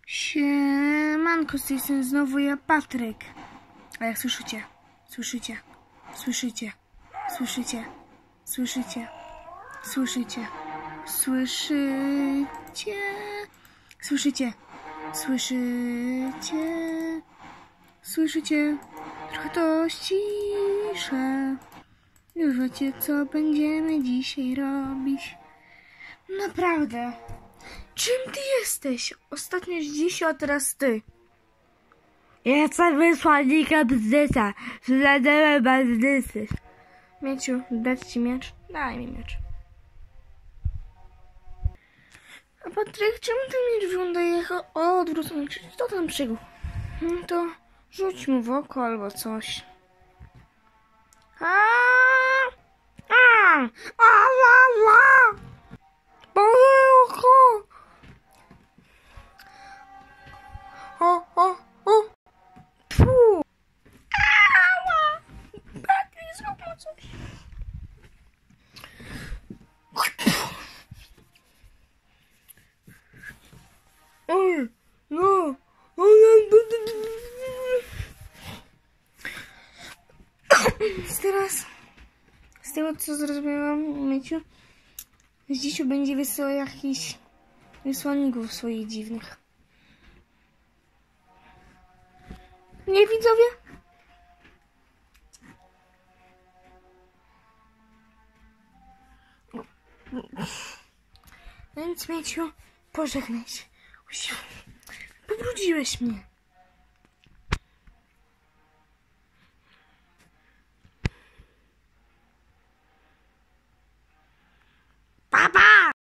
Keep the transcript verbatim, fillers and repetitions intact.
Siemanko, z tej strony znowu ja, Patryk. A jak słyszycie? Słyszycie? Słyszycie? Słyszycie? Słyszycie? Słyszycie? Słyszycie? Słyszycie? Słyszycie? Słyszycie? Trochę to ściszę. Już wiecie, co będziemy dzisiaj robić. Naprawdę. Czym ty jesteś? Ostatnio jest dzisiaj, a teraz ty. Jestem wysłannika bzdysa. Zladałem bandyty. Mieciu, dać ci miecz? Daj mi miecz. A Patryk, czemu ten miecz wygląda jak odwrócony? Czyli kto tam przygół? No to rzuć mu w oko albo coś. A, a, a, la, la. Moje oko. O, o, o. Pfu. Ała. Patryk, zrób mu coś. Oj, no. Teraz, z tego co zrozumiałam, Mieciu, z dzisiaj będzie wysyłał jakichś wysłanników swoich dziwnych. Nie, widzowie? Więc, Mieciu, pożegnaj się. Pobrudziłeś mnie.